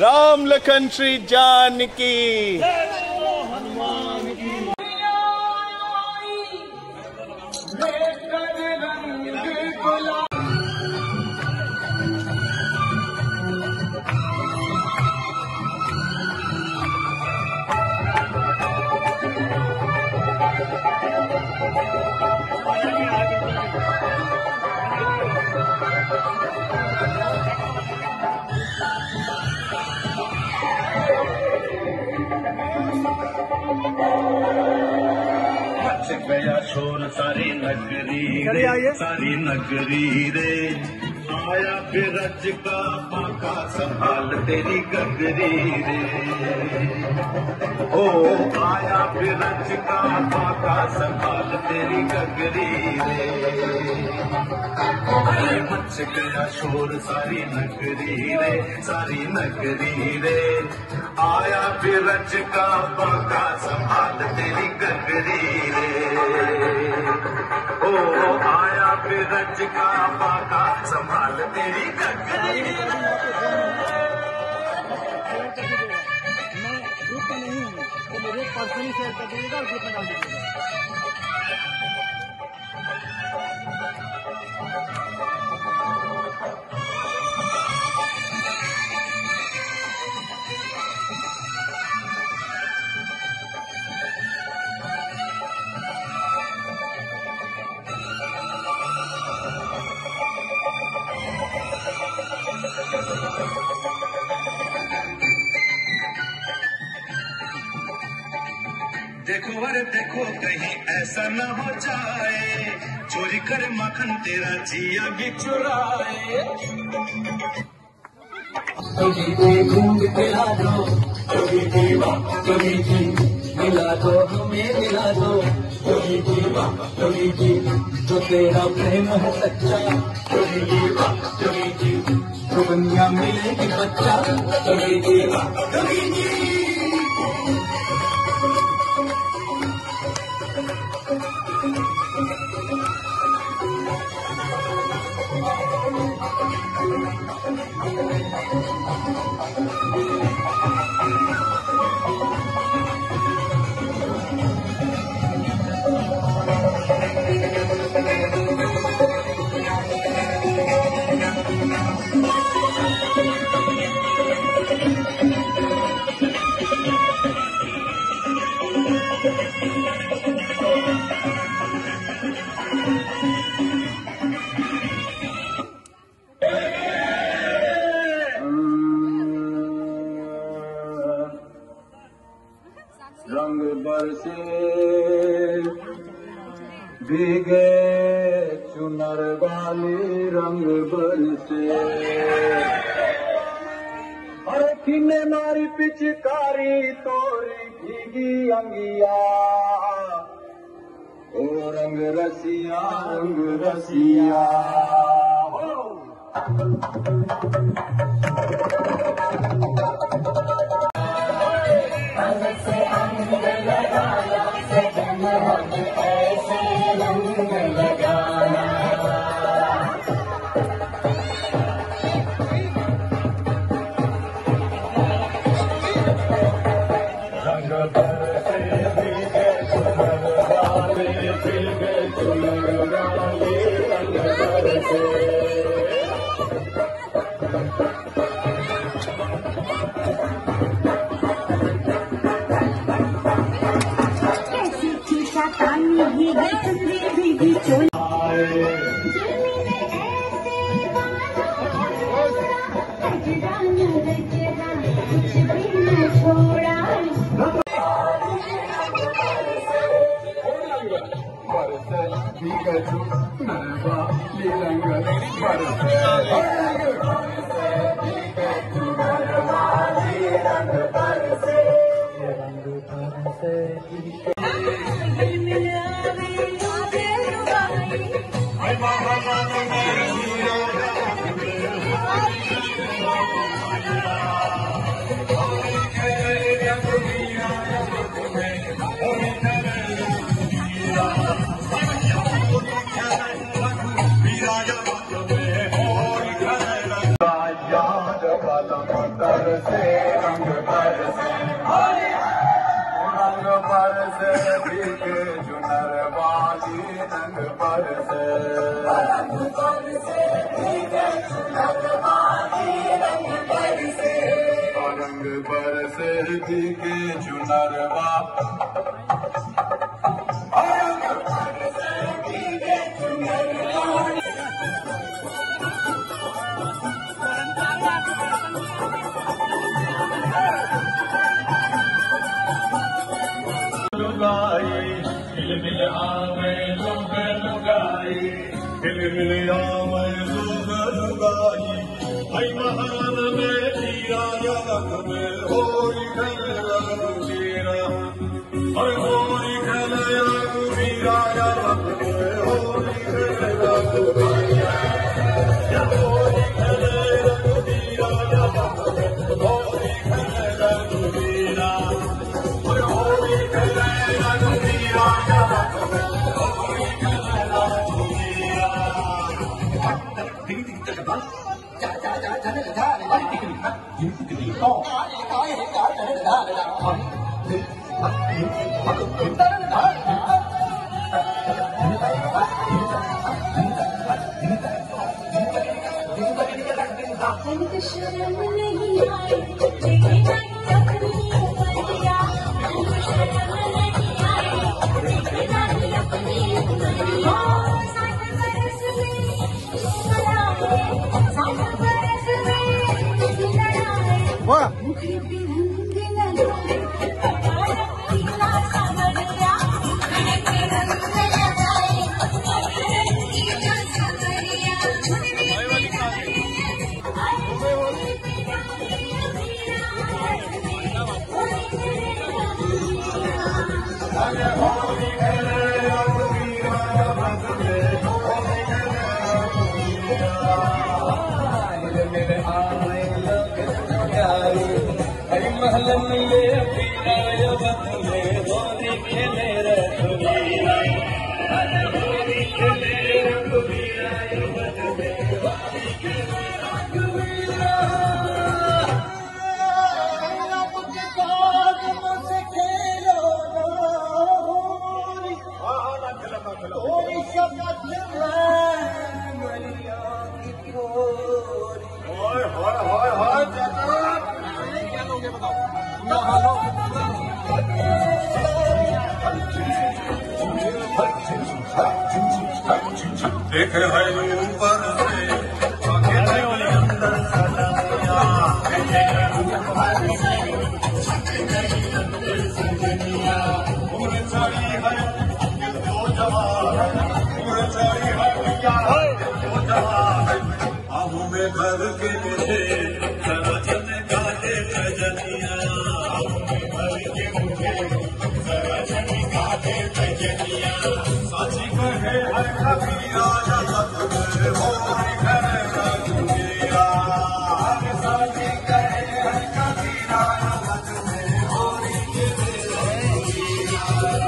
राम लखन श्री जानकी। गया शोर सारी नगरी रे, आया फिर रज का पाका संभाल तेरी गगरी रे। ओ आया फिर रज का पाका संभाल तेरी गगरी रे। मच गया शोर सारी नगरी रे, आया फिर रज का पाका संभाल तेरी गगरी रे। ओ आया फिर रज का पाका संभाल तेरी गगरी रे। मैं ग्रुप में नहीं हूँ तो मुझे पर्सनली शेयर कर दीजिएगा और ग्रुप में डाल दीजिएगा। देखो अरे देखो कहीं ऐसा न हो जाए, चोरी कर मक्खन तेरा जिया भी चुराए। घूम मिला दो, कभी दीवा कभी जी मिला दो, हमें मिला दो कभी दीवा कभी जी। जो तेरा प्रेम है सच्चा, कभी दीवा कभी जी, तो दुनिया मिलेगी बच्चा, कभी दीवा कभी जी। रंग बरसे भीगे चुनर वाली, रंग बरसे अरे किने मारी पिचकारी तोरी भीगी अंगिया। ओ रंग रसिया याद वाला मकर से की रंग बरसे रंग बरसे भीगे चुनरवा की रंग बरसे रंग बरसे भीगे चुनरवा रंग बरसे भीगे चुनरवा लुगाई मिल मिल आवे लोग लुगाई मिल मिल आवे लोग लुगाई आई महान में तीरा जगत में होरी खेल रघुवीरा आई होरी खेल रघुवीरा जगत में होरी खेल रघुवीरा होरी खेल रघुवीरा जगत में होरी खेल रघुवीरा होरी खेल शर्म नहीं आई लेकिन अपनी उमरिया शर्म नहीं आई लेकिन अपनी उमरिया 60 बरस में लड़ाए 60 बरस में लड़ाए मुखी भी रंग लगाए पीला सावरिया मुखी रंग लगाए पीला सावरिया महल मिले पीला जगत में होली खेले रघुवीरा होली खेले रघुवीरा जगत में होली खेले रघुवीरा रब के बाद मुझसे खेलो होली शपथ मरिया की कोरी हाय हाय हाय हाय देख है ऊपर से अंदर सनमिया उम्र चारी है दो जवान उम्र चारी है क्या दो जवान आहू में भर के मुझे जरा जन गाते भजनिया आहू में भर के मुझे जरा जन गाते भजनिया साची कहे हर कबीरा जगत में होरी करे रघुवीरा साची कहे हर कबीरा जगत में होरी करे रघुवीरा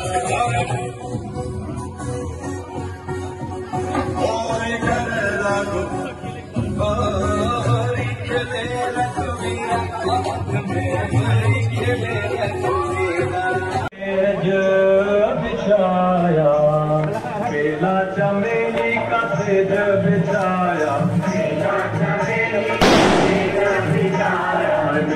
होरी करे रघुवीरा होरी खेले रघुवीरा जगत में होरी खेले रघुवीरा जो बिछाया बेला चमेली का सेज बिछाया बेला चमेली का सेज बिछाया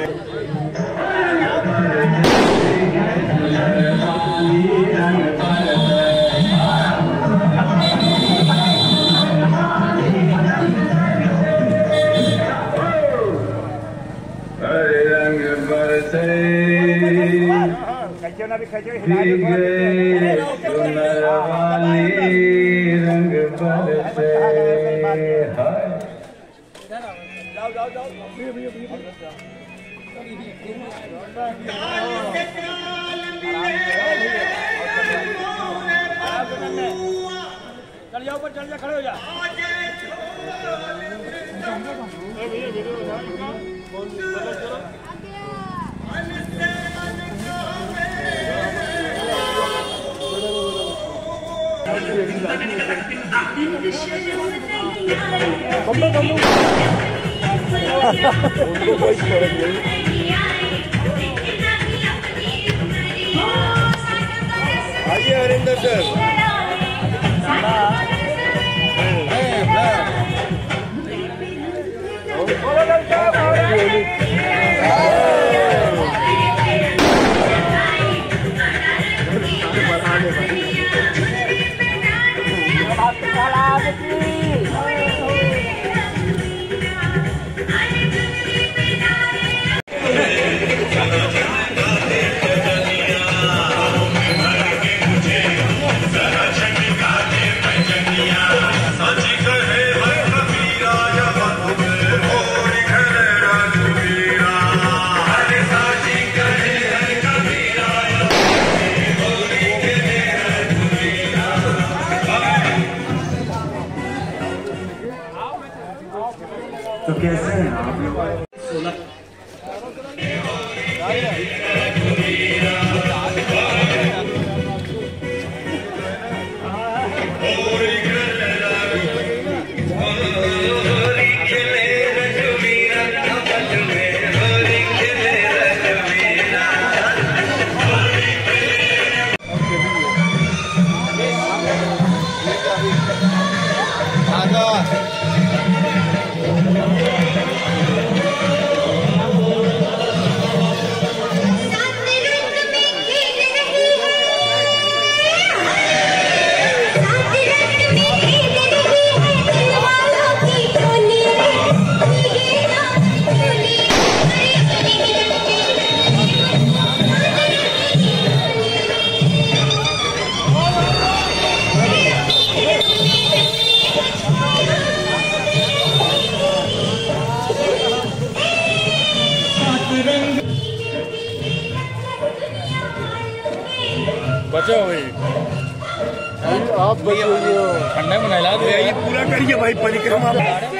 हरे रंग बरसे भीगे सुनर वाली रंग बरसे हाय चल जाओ ऊपर चल जा खड़े हो जा उनको कोई फर्क नहीं। आइए हरिंदर सर। तो कैसे हैं आप लोग? बचो भाई, आप ठंडा में नहला दो, ये पूरा करिए भाई परिक्रमा।